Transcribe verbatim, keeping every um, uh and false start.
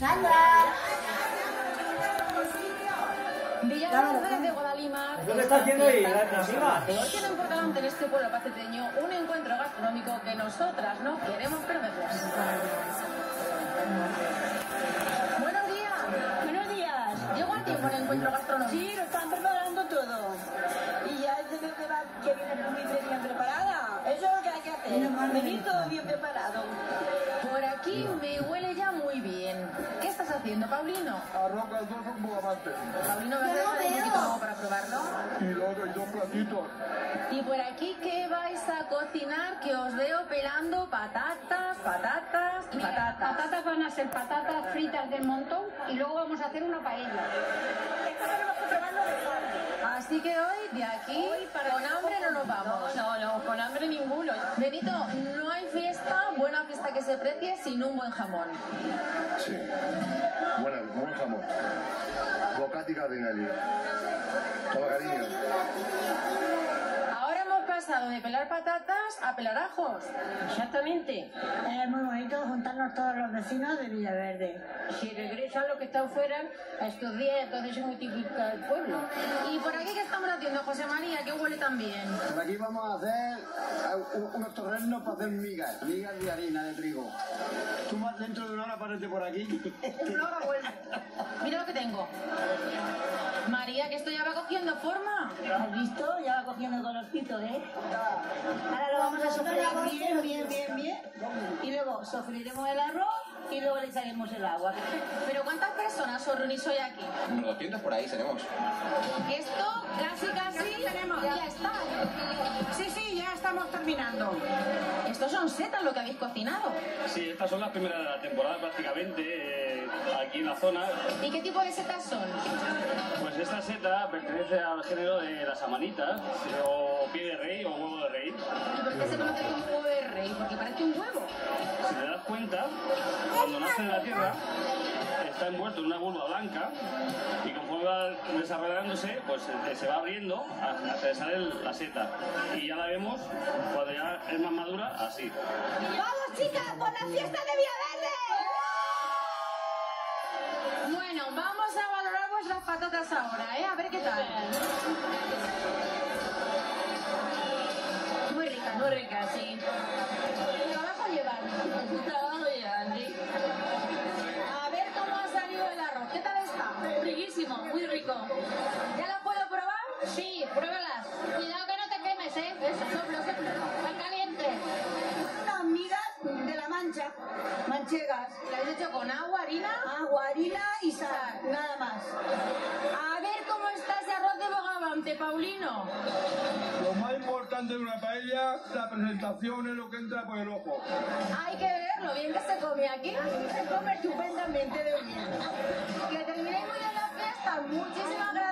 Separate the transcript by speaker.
Speaker 1: ¡Sandra!
Speaker 2: Villaverde de Guadalimar.
Speaker 3: ¿Qué está haciendo ahí, la amiga?
Speaker 2: Hoy tienen por delante en este pueblo paceteño un encuentro gastronómico que nosotras no queremos perdernos. Buenos días.
Speaker 1: Buenos días.
Speaker 2: ¿Llegó a tiempo el encuentro gastronómico?
Speaker 1: Sí, lo están preparando todo. Y ya es de ver que, va, que viene muy bien preparada. Eso es lo que hay que hacer. Venir todo bien preparado.
Speaker 2: Por aquí me huele ya muy bien. ¿Qué estás haciendo, Paulino?
Speaker 4: Arroz caldoso con bogavante.
Speaker 2: Paulino, ¿me vas a dejar un poquito algo para probarlo?
Speaker 4: Y dos, y dos platitos.
Speaker 2: Y por aquí, ¿qué vais a cocinar? Que os veo pelando patatas, patatas y patatas.
Speaker 5: Patatas van a ser patatas fritas del montón y luego vamos a hacer una paella.
Speaker 2: Así que hoy, de aquí, con hambre no nos vamos.
Speaker 1: No, no, con hambre ninguno.
Speaker 2: Benito, no hay fiesta, buena fiesta que se precie sin un buen jamón.
Speaker 4: Sí. Bueno, buen jamón. Bocati cardinali. Toma, cariño.
Speaker 2: Ahora hemos pasado de pelar patatas a pelar ajos.
Speaker 1: Exactamente. Es muy bonito juntarnos todos los vecinos de Villaverde. Si regresan los que están fuera a estos días, entonces es muy típico del pueblo.
Speaker 2: ¿Y por aquí qué estamos haciendo, José María? Que huele tan bien.
Speaker 6: Por aquí vamos a hacer uh, unos torrenos para hacer migas, migas de harina de trigo. Tú más dentro de una hora aparece por aquí.
Speaker 2: Una hora vuelve. Mira lo que tengo. María, que esto ya va cogiendo forma.
Speaker 1: ¿Has visto? Ya va cogiendo colorcito, ¿eh? Ahora lo vamos a sofreír bien, bien, bien, bien. Y luego sofreiremos el arroz y luego le echaremos el agua.
Speaker 2: ¿Pero cuántas personas os reunís hoy aquí?
Speaker 7: Unos doscientos por ahí seremos.
Speaker 2: Esto casi, casi ya está.
Speaker 1: Sí, sí, ya estamos terminando.
Speaker 2: Estos son setas lo que habéis cocinado.
Speaker 8: Sí, estas son las primeras de la temporada prácticamente, eh, aquí en la zona.
Speaker 2: ¿Y qué tipo de setas son?
Speaker 8: Pues esta seta pertenece al género de las amanitas, o pie de rey o huevo de rey.
Speaker 2: ¿Y por qué se conoce como huevo de rey? Porque parece un huevo.
Speaker 8: Si te das cuenta, cuando nace de la tierra, está envuelto en una vulva blanca y conforme va desarrollándose, pues se, se va abriendo hasta que sale la seta. Y ya la vemos, cuando ya es más madura, así.
Speaker 1: ¡Vamos, chicas, por la fiesta de Villaverde!
Speaker 2: Bueno, vamos a valorar vuestras patatas ahora, ¿eh? A ver qué tal. Muy ricas, muy ricas, sí. Trabajo llevan. Trabajo llevan, sí. A ver cómo ha salido el arroz. ¿Qué tal está? Riquísimo, muy rico. ¿Ya la puedo probar?
Speaker 5: Sí, pruébalas. Cuidado que no te quemes, ¿eh?
Speaker 2: Eso, soplo, soplo.
Speaker 5: Están calientes.
Speaker 1: Unas migas de la Mancha, manchegas.
Speaker 2: ¿La habéis hecho con agua, harina?
Speaker 1: Agua, harina y sal, nada más.
Speaker 2: A ver cómo está ese arroz de bogavante, Paulino.
Speaker 4: Lo más importante de una paella, la presentación es lo que entra por el ojo.
Speaker 2: Hay que ver lo bien que se come aquí.
Speaker 1: Se come estupendamente de bien.
Speaker 2: Que terminéis muy bien la fiesta. Muchísimas gracias.